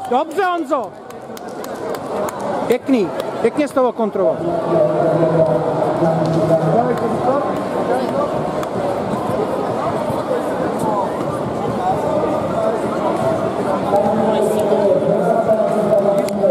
Dobře, Honzo. Pěkný. Pěkně z toho kontroloval. Vai,